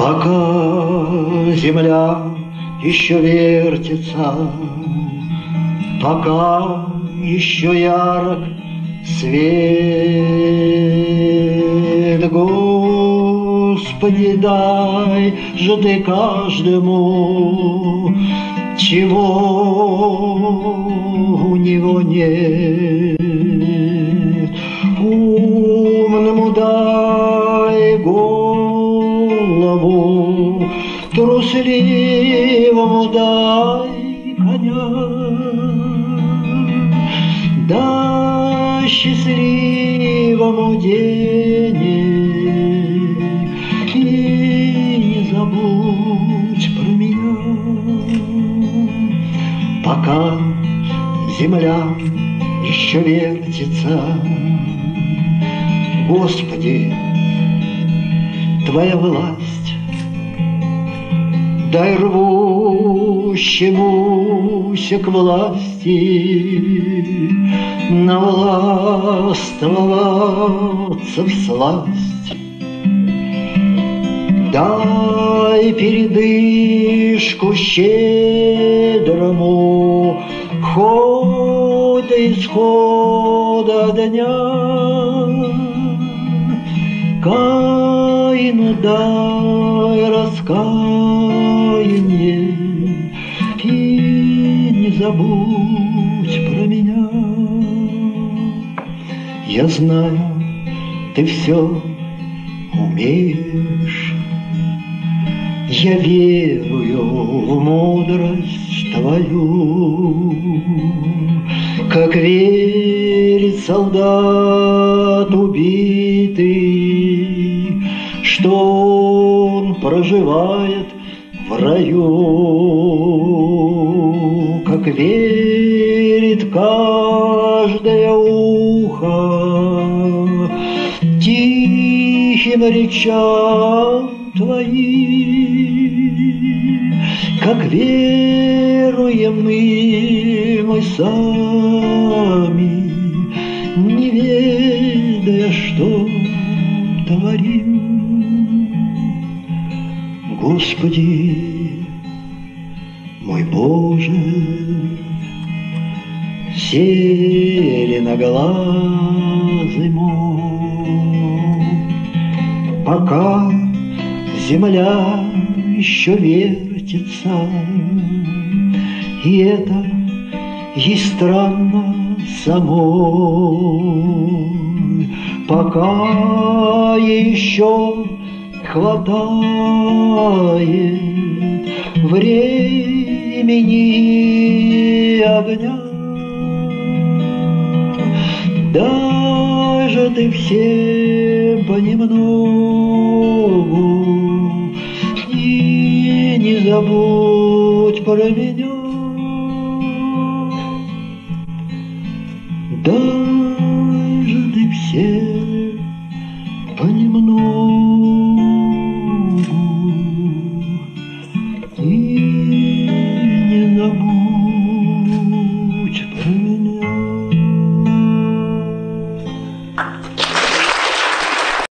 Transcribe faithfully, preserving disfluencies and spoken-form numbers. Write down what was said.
Пока земля еще вертится, пока еще ярок свет, Господи, дай же Ты каждому, чего у него нет. Умному дай голову, трусливому дай коня, дай счастливому денег и не забудь про меня. Пока земля еще вертится, Господи, Твоя власть, дай рвущемуся к власти навластвоваться всласть. Дай передышку щедрому хоть до исхода дня. Каину дай раскаяние и не забудь про меня. Я знаю, Ты все умеешь, я верую в мудрость Твою, как верит солдат убитый, что он проживает в раю, как верит каждое ухо тихим речам Твоим, как веруем мы, мы сами, не ведая, что творим. Господи, мой Боже, зеленоглазый мой, пока земля еще вертится, и это ей странно самой, пока еще хватает времени и огня. Даже Ты всем понемногу и не забудь про меня. Даже Ты всем